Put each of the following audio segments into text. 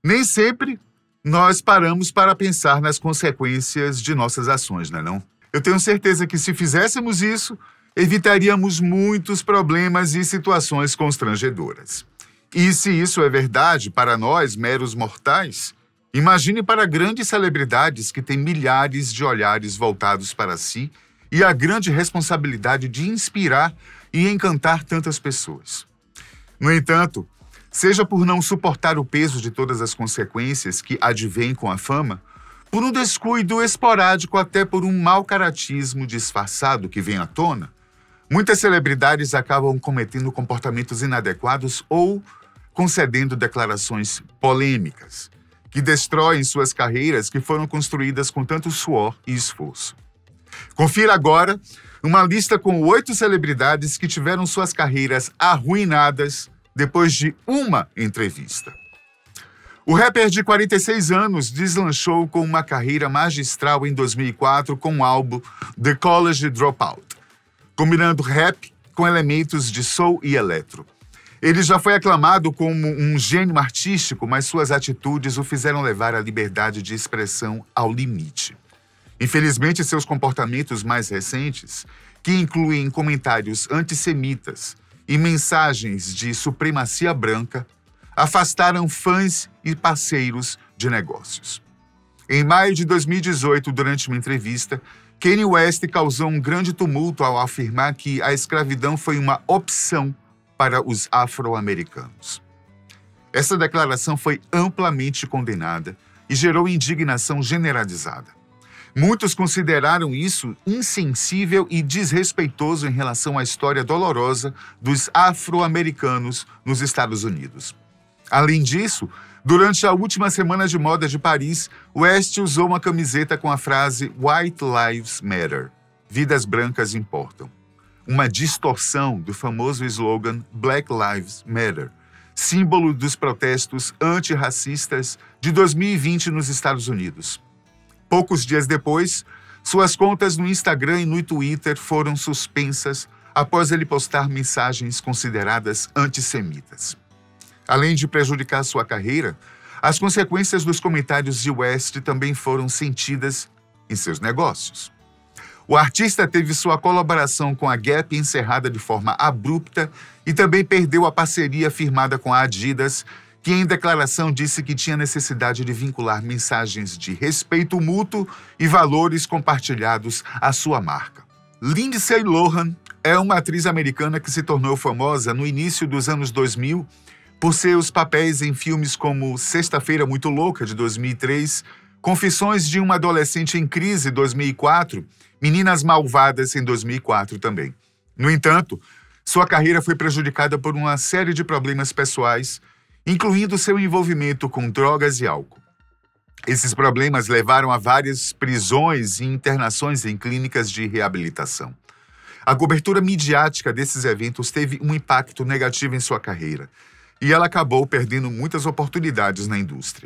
Nem sempre nós paramos para pensar nas consequências de nossas ações, não é não? Eu tenho certeza que se fizéssemos isso, evitaríamos muitos problemas e situações constrangedoras. E se isso é verdade para nós, meros mortais, imagine para grandes celebridades que têm milhares de olhares voltados para si e a grande responsabilidade de inspirar e encantar tantas pessoas. No entanto, seja por não suportar o peso de todas as consequências que advêm com a fama, por um descuido esporádico até por um mau caratismo disfarçado que vem à tona, muitas celebridades acabam cometendo comportamentos inadequados ou concedendo declarações polêmicas, que destroem suas carreiras que foram construídas com tanto suor e esforço. Confira agora uma lista com 8 celebridades que tiveram suas carreiras arruinadas depois de uma entrevista. O rapper de 46 anos deslanchou com uma carreira magistral em 2004 com o álbum The College Dropout, combinando rap com elementos de soul e eletro. Ele já foi aclamado como um gênio artístico, mas suas atitudes o fizeram levar a liberdade de expressão ao limite. Infelizmente, seus comportamentos mais recentes, que incluem comentários antissemitas e mensagens de supremacia branca, afastaram fãs e parceiros de negócios. Em maio de 2018, durante uma entrevista, Kanye West causou um grande tumulto ao afirmar que a escravidão foi uma opção para os afro-americanos. Essa declaração foi amplamente condenada e gerou indignação generalizada. Muitos consideraram isso insensível e desrespeitoso em relação à história dolorosa dos afro-americanos nos Estados Unidos. Além disso, durante a última semana de moda de Paris, West usou uma camiseta com a frase White Lives Matter, vidas brancas importam. Uma distorção do famoso slogan Black Lives Matter, símbolo dos protestos antirracistas de 2020 nos Estados Unidos. Poucos dias depois, suas contas no Instagram e no Twitter foram suspensas após ele postar mensagens consideradas antissemitas. Além de prejudicar sua carreira, as consequências dos comentários de West também foram sentidas em seus negócios. O artista teve sua colaboração com a Gap encerrada de forma abrupta e também perdeu a parceria firmada com a Adidas, que em declaração disse que tinha necessidade de vincular mensagens de respeito mútuo e valores compartilhados à sua marca. Lindsay Lohan é uma atriz americana que se tornou famosa no início dos anos 2000 por seus papéis em filmes como Sexta-feira Muito Louca, de 2003, Confissões de uma Adolescente em Crise, 2004, Meninas Malvadas, em 2004 também. No entanto, sua carreira foi prejudicada por uma série de problemas pessoais, incluindo seu envolvimento com drogas e álcool. Esses problemas levaram a várias prisões e internações em clínicas de reabilitação. A cobertura midiática desses eventos teve um impacto negativo em sua carreira, e ela acabou perdendo muitas oportunidades na indústria.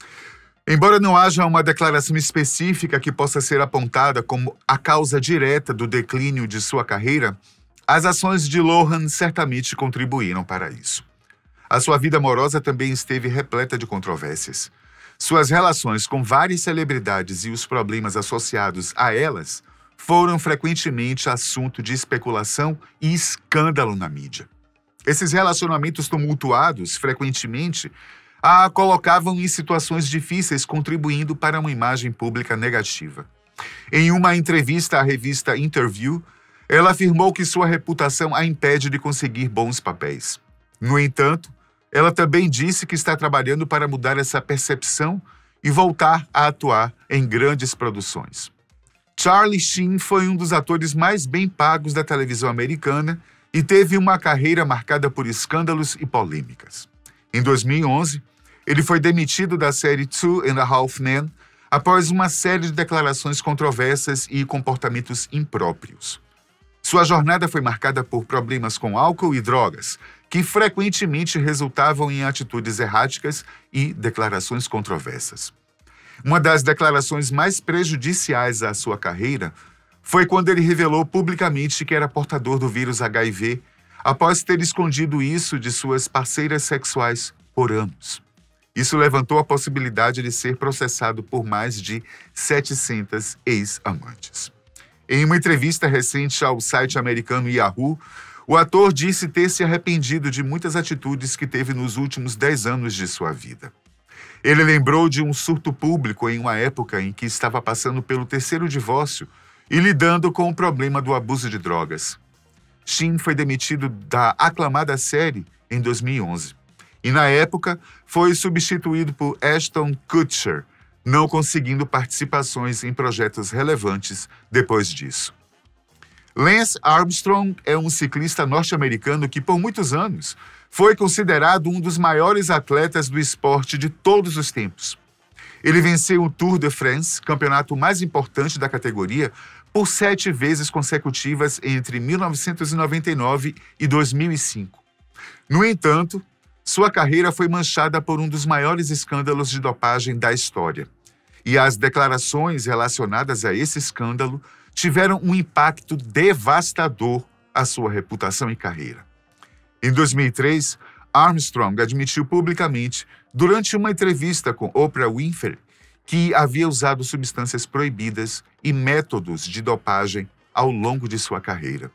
Embora não haja uma declaração específica que possa ser apontada como a causa direta do declínio de sua carreira, as ações de Lohan certamente contribuíram para isso. A sua vida amorosa também esteve repleta de controvérsias. Suas relações com várias celebridades e os problemas associados a elas foram frequentemente assunto de especulação e escândalo na mídia. Esses relacionamentos tumultuados, frequentemente, a colocavam em situações difíceis, contribuindo para uma imagem pública negativa. Em uma entrevista à revista Interview, ela afirmou que sua reputação a impede de conseguir bons papéis. No entanto, ela também disse que está trabalhando para mudar essa percepção e voltar a atuar em grandes produções. Charlie Sheen foi um dos atores mais bem pagos da televisão americana e teve uma carreira marcada por escândalos e polêmicas. Em 2011, ele foi demitido da série Two and a Half Men após uma série de declarações controversas e comportamentos impróprios. Sua jornada foi marcada por problemas com álcool e drogas, que frequentemente resultavam em atitudes erráticas e declarações controversas. Uma das declarações mais prejudiciais à sua carreira foi quando ele revelou publicamente que era portador do vírus HIV, após ter escondido isso de suas parceiras sexuais por anos. Isso levantou a possibilidade de ser processado por mais de 700 ex-amantes. Em uma entrevista recente ao site americano Yahoo, o ator disse ter se arrependido de muitas atitudes que teve nos últimos 10 anos de sua vida. Ele lembrou de um surto público em uma época em que estava passando pelo terceiro divórcio e lidando com o problema do abuso de drogas. Sheen foi demitido da aclamada série em 2011 e, na época, foi substituído por Ashton Kutcher, não conseguindo participações em projetos relevantes depois disso. Lance Armstrong é um ciclista norte-americano que, por muitos anos, foi considerado um dos maiores atletas do esporte de todos os tempos. Ele venceu o Tour de France, campeonato mais importante da categoria, por 7 vezes consecutivas entre 1999 e 2005. No entanto, sua carreira foi manchada por um dos maiores escândalos de dopagem da história. E as declarações relacionadas a esse escândalo tiveram um impacto devastador à sua reputação e carreira. Em 2003, Armstrong admitiu publicamente, durante uma entrevista com Oprah Winfrey, que havia usado substâncias proibidas e métodos de dopagem ao longo de sua carreira.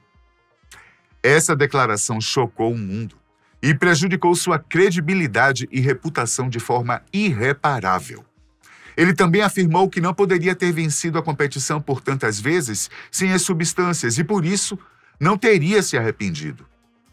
Essa declaração chocou o mundo e prejudicou sua credibilidade e reputação de forma irreparável. Ele também afirmou que não poderia ter vencido a competição por tantas vezes sem as substâncias e, por isso, não teria se arrependido.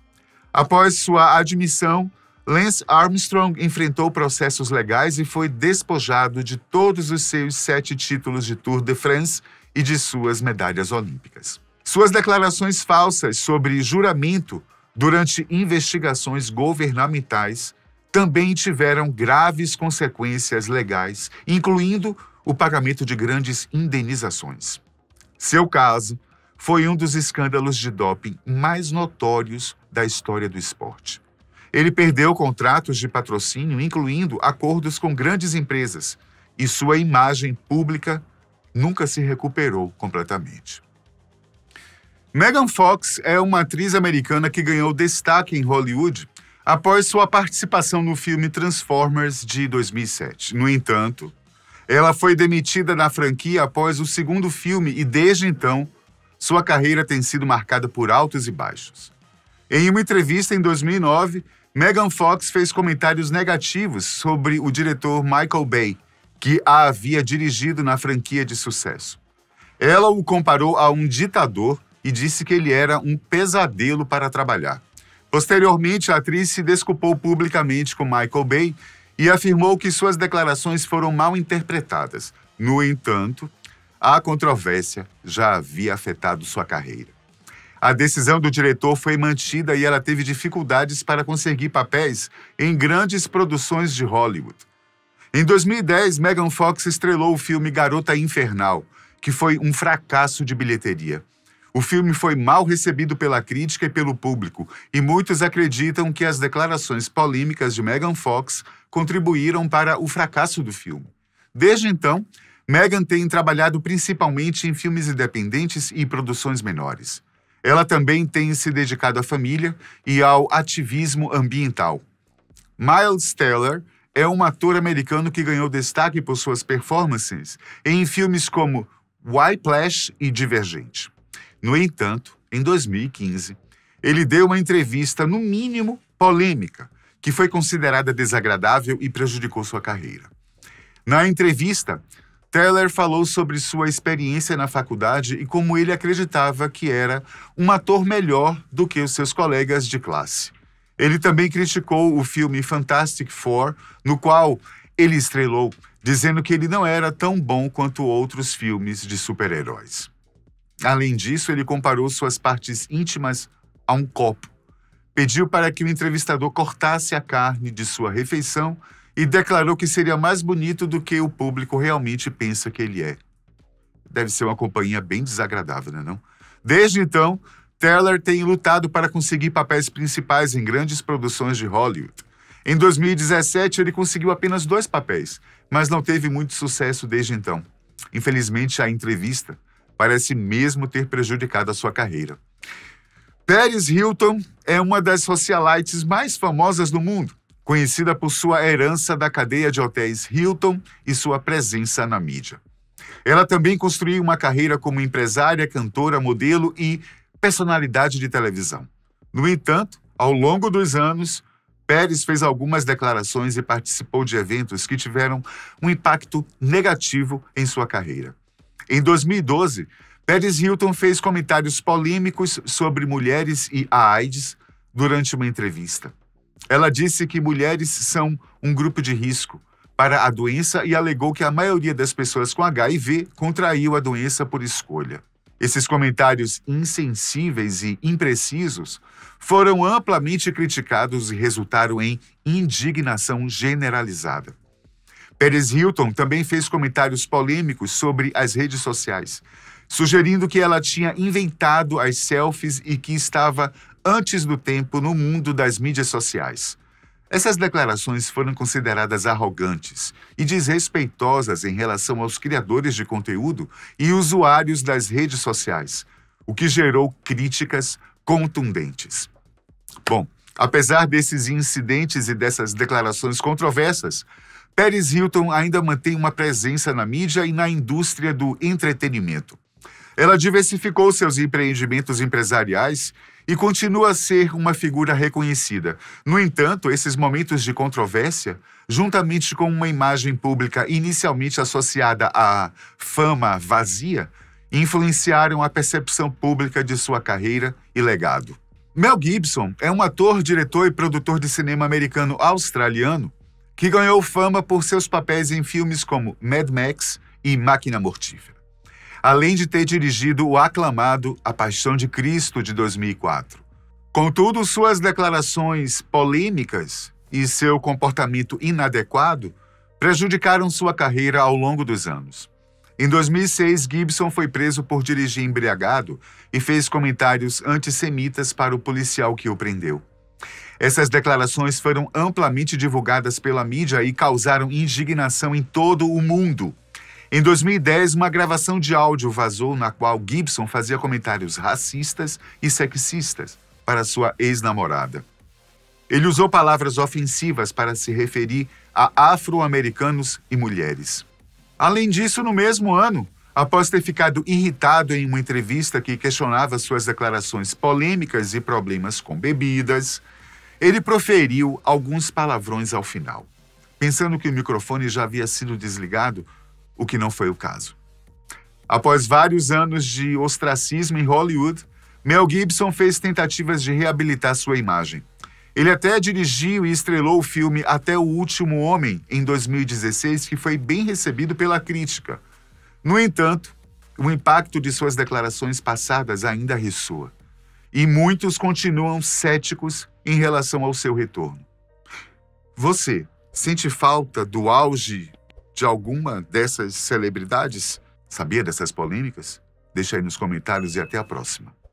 Após sua admissão, Lance Armstrong enfrentou processos legais e foi despojado de todos os seus 7 títulos de Tour de France e de suas medalhas olímpicas. Suas declarações falsas sobre juramento durante investigações governamentais também tiveram graves consequências legais, incluindo o pagamento de grandes indenizações. Seu caso foi um dos escândalos de doping mais notórios da história do esporte. Ele perdeu contratos de patrocínio, incluindo acordos com grandes empresas, e sua imagem pública nunca se recuperou completamente. Megan Fox é uma atriz americana que ganhou destaque em Hollywood após sua participação no filme Transformers de 2007. No entanto, ela foi demitida da franquia após o segundo filme e, desde então, sua carreira tem sido marcada por altos e baixos. Em uma entrevista em 2009, Megan Fox fez comentários negativos sobre o diretor Michael Bay, que a havia dirigido na franquia de sucesso. Ela o comparou a um ditador e disse que ele era um pesadelo para trabalhar. Posteriormente, a atriz se desculpou publicamente com Michael Bay e afirmou que suas declarações foram mal interpretadas. No entanto, a controvérsia já havia afetado sua carreira. A decisão do diretor foi mantida e ela teve dificuldades para conseguir papéis em grandes produções de Hollywood. Em 2010, Megan Fox estrelou o filme Garota Infernal, que foi um fracasso de bilheteria. O filme foi mal recebido pela crítica e pelo público, e muitos acreditam que as declarações polêmicas de Megan Fox contribuíram para o fracasso do filme. Desde então, Megan tem trabalhado principalmente em filmes independentes e produções menores. Ela também tem se dedicado à família e ao ativismo ambiental. Miles Teller é um ator americano que ganhou destaque por suas performances em filmes como Whiplash e Divergente. No entanto, em 2015, ele deu uma entrevista, no mínimo, polêmica, que foi considerada desagradável e prejudicou sua carreira. Na entrevista, Teller falou sobre sua experiência na faculdade e como ele acreditava que era um ator melhor do que os seus colegas de classe. Ele também criticou o filme Fantastic Four, no qual ele estrelou, dizendo que ele não era tão bom quanto outros filmes de super-heróis. Além disso, ele comparou suas partes íntimas a um copo, pediu para que o entrevistador cortasse a carne de sua refeição e declarou que seria mais bonito do que o público realmente pensa que ele é. Deve ser uma companhia bem desagradável, não? Desde então, Teller tem lutado para conseguir papéis principais em grandes produções de Hollywood. Em 2017, ele conseguiu apenas 2 papéis, mas não teve muito sucesso desde então. Infelizmente, a entrevista parece mesmo ter prejudicado a sua carreira. Paris Hilton é uma das socialites mais famosas do mundo. conhecida por sua herança da cadeia de hotéis Hilton e sua presença na mídia. Ela também construiu uma carreira como empresária, cantora, modelo e personalidade de televisão. No entanto, ao longo dos anos, Pérez fez algumas declarações e participou de eventos que tiveram um impacto negativo em sua carreira. Em 2012, Pérez Hilton fez comentários polêmicos sobre mulheres e a AIDS durante uma entrevista. Ela disse que mulheres são um grupo de risco para a doença e alegou que a maioria das pessoas com HIV contraiu a doença por escolha. Esses comentários insensíveis e imprecisos foram amplamente criticados e resultaram em indignação generalizada. Pérez Hilton também fez comentários polêmicos sobre as redes sociais, sugerindo que ela tinha inventado as selfies e que estava antes do tempo no mundo das mídias sociais. Essas declarações foram consideradas arrogantes e desrespeitosas em relação aos criadores de conteúdo e usuários das redes sociais, o que gerou críticas contundentes. Bom, apesar desses incidentes e dessas declarações controversas, Pérez Hilton ainda mantém uma presença na mídia e na indústria do entretenimento. Ela diversificou seus empreendimentos empresariais e continua a ser uma figura reconhecida. No entanto, esses momentos de controvérsia, juntamente com uma imagem pública inicialmente associada à fama vazia, influenciaram a percepção pública de sua carreira e legado. Mel Gibson é um ator, diretor e produtor de cinema americano-australiano que ganhou fama por seus papéis em filmes como Mad Max e Máquina Mortífera, além de ter dirigido o aclamado A Paixão de Cristo, de 2004. Contudo, suas declarações polêmicas e seu comportamento inadequado prejudicaram sua carreira ao longo dos anos. Em 2006, Gibson foi preso por dirigir embriagado e fez comentários antissemitas para o policial que o prendeu. Essas declarações foram amplamente divulgadas pela mídia e causaram indignação em todo o mundo. Em 2010, uma gravação de áudio vazou na qual Gibson fazia comentários racistas e sexistas para sua ex-namorada. Ele usou palavras ofensivas para se referir a afro-americanos e mulheres. Além disso, no mesmo ano, após ter ficado irritado em uma entrevista que questionava suas declarações polêmicas e problemas com bebidas, ele proferiu alguns palavrões ao final, pensando que o microfone já havia sido desligado, o que não foi o caso. Após vários anos de ostracismo em Hollywood, Mel Gibson fez tentativas de reabilitar sua imagem. Ele até dirigiu e estrelou o filme Até o Último Homem, em 2016, que foi bem recebido pela crítica. No entanto, o impacto de suas declarações passadas ainda ressoa, e muitos continuam céticos em relação ao seu retorno. Você sente falta do auge de alguma dessas celebridades? Sabia dessas polêmicas? Deixa aí nos comentários e até a próxima.